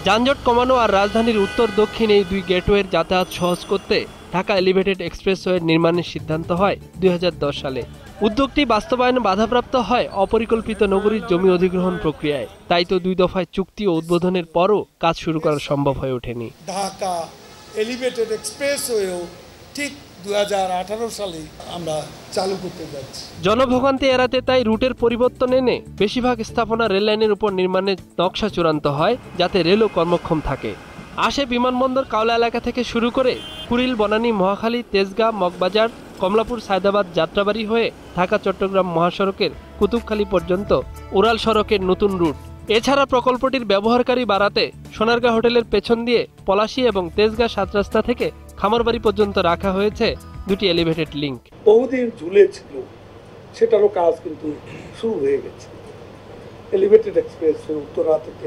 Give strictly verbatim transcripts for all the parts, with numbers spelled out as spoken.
যানজট কমানো আর রাজধানীর উত্তর দক্ষিণ এই দুই গেটওয়ের যাতায়াত সহজ করতে ঢাকা এলিভেটেড এক্সপ্রেসওয়ের নির্মাণের সিদ্ধান্ত হয় দুই হাজার দশ সালে। উদ্যোগটি বাস্তবায়নে বাধাপ্রাপ্ত হয় অপরিকল্পিত নগরীর জমি অধিগ্রহণ প্রক্রিয়ায়। তাই তো দুই দফায় চুক্তি ও উদ্বোধনের পরও কাজ শুরু করা সম্ভব হয়ে ওঠেনি। ঢাকা এলিভেটেড এক্সপ্রেসওয়েও ঠিক দুই হাজার আঠারো সালে আমরা চালু করতে যাচ্ছি। জনভোগান্তি এড়াতে তাই রুটের পরিবর্তন এনে বেশিরভাগ স্থাপনা রেললাইনের উপর নির্মাণের নকশা চূড়ান্ত হয়, যাতে রেলও কর্মক্ষম থাকে। আসে বিমানবন্দর কাওলা এলাকা থেকে শুরু করে কুড়িল, বনানী, মহাখালী, তেজগাঁ, মগবাজার, কমলাপুর, সায়দাবাদ, যাত্রাবাড়ি হয়ে ঢাকা চট্টগ্রাম মহাসড়কের কুতুবখালী পর্যন্ত উড়াল সড়কের নতুন রুট। এছাড়া প্রকল্পটির ব্যবহারকারী বাড়াতে সোনারগাঁ হোটেলের পেছন দিয়ে পলাশী এবং তেজগাঁ সাত রাস্তা থেকে খামারবাড়ি পর্যন্ত রাখা হয়েছে দুটি এলিভেটেড লিংক। বহুদিন ঝুলে ছিল, সেটারও কাজ কিন্তু শুরু হয়ে গেছে। এলিভেটেড এক্সপ্রেস উত্তরা থেকে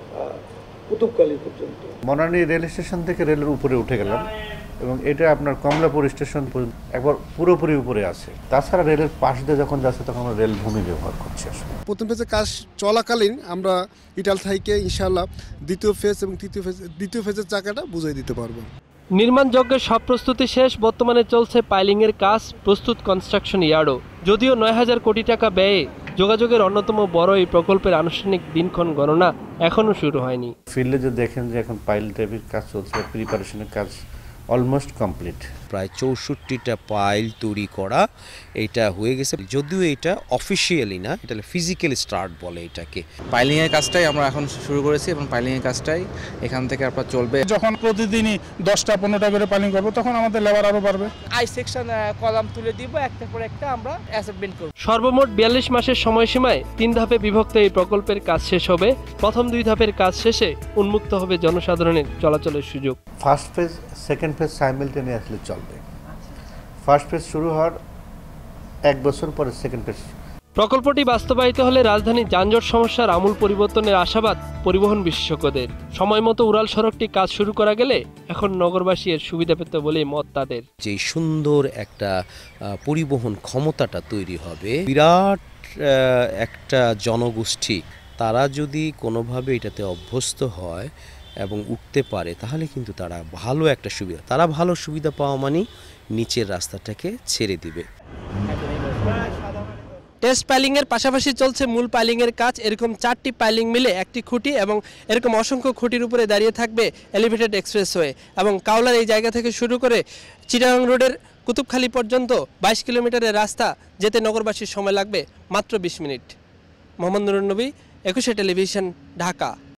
কুতুবখালী পর্যন্ত। বনানী রেল স্টেশন থেকে রেলের উপরে উঠে গেলাম এবং এটা আপনার কমলাপুর স্টেশন পর্যন্ত একবার পুরোপুরি উপরে আছে। তাছাড়া রেলের পাশ দিয়ে যখন যাচ্ছে তখন আমরা রেল ভূমি ব্যবহার করছি। আসলে প্রথম ফেজে কাজ চলাকালীন আমরা ইটাল থেকে ইনশাআল্লাহ দ্বিতীয় ফেজ এবং তৃতীয় ফেজ দ্বিতীয় ফেজের চাকাটা বুঝিয়ে দিতে পারবো। নির্মাণ যজ্ঞের সব প্রস্তুতি শেষ। বর্তমানে চলছে পাইলিংয়ের কাজ, প্রস্তুত কনস্ট্রাকশন ইয়ার্ডও। যদিও নয় হাজার কোটি টাকা ব্যয়ে যোগাযোগের অন্যতম বড় এই প্রকল্পের আনুষ্ঠানিক দিনক্ষণ গণনা এখনও শুরু হয়নি। ফিল্ডে যে দেখেন যে এখন পাইল টাইপের কাজ চলছে, প্রিপারেশনের কাজ অলমোস্ট কমপ্লিট। প্রায় চৌষট্টিটা পাইল তৈরি করা এটা হয়ে গেছে। যদিও এটা অফিসিয়ালি না, এটা ফিজিক্যাল স্টার্ট বলে এটাকে। পাইলিংয়ের কাজটাই আমরা এখন শুরু করেছি এবং পাইলিংয়ের কাজটাই এখান থেকে আপনার চলবে। যখন প্রতিদিনই দশটা পনেরোটা করে পাইলিং করবো তখন আমাদের লেবার আরও বাড়বে। আই সেকশন কলাম তুলে দিব, একটা পর একটা আমরা অ্যাসেসমেন্ট করব। সর্বমোট বিয়াল্লিশ মাসের সময়সীমায় তিন ধাপে বিভক্ত এই প্রকল্পের কাজ শেষ হবে। প্রথম দুই ধাপের কাজ শেষে উন্মুক্ত হবে জনসাধারণের চলাচলের সুযোগ। First phase, second phase simultaneously চলবে। ফার্স্ট ফেজ শুরু হওয়ার এক বছর পরে সেকেন্ড ফেজ। প্রকল্পটি বাস্তবায়িত হলে রাজধানীর যানজট সমস্যার আমূল পরিবর্তনের আশাবাদ পরিবহন বিশেষজ্ঞদের। সময় মতো উড়াল সড়কটি কাজ শুরু করা গেলে এখন নগরবাসী এর সুবিধা পেত বলেই মত তাদের। যে সুন্দর একটা পরিবহন ক্ষমতাটা তৈরি হবে, বিরাট একটা জনগোষ্ঠী তারা যদি কোনোভাবে এটাতে অভ্যস্ত হয় এবং উঠতে পারে, তাহলে কিন্তু তারা ভালো একটা সুবিধা তারা ভালো সুবিধা পাওয়া মানে নিচের রাস্তাটাকে ছেড়ে দিবে। টেস্ট পাইলিং এর পাশাপাশি চলছে মূল পাইলিং এর কাজ। এরকম চারটি পাইলিং মিলে একটি খুঁটি এবং এরকম অসংখ্য খুঁটির উপরে দাঁড়িয়ে থাকবে এলিভেটেড এক্সপ্রেসওয়ে। এবং কাওলার এই জায়গা থেকে শুরু করে চিটাগাং রোডের কুতুবখালী পর্যন্ত বাইশ কিলোমিটারের রাস্তা যেতে নগরবাসীর সময় লাগবে মাত্র বিশ মিনিট। মোহাম্মদ নুরুন নবী, একুশে টেলিভিশন, ঢাকা।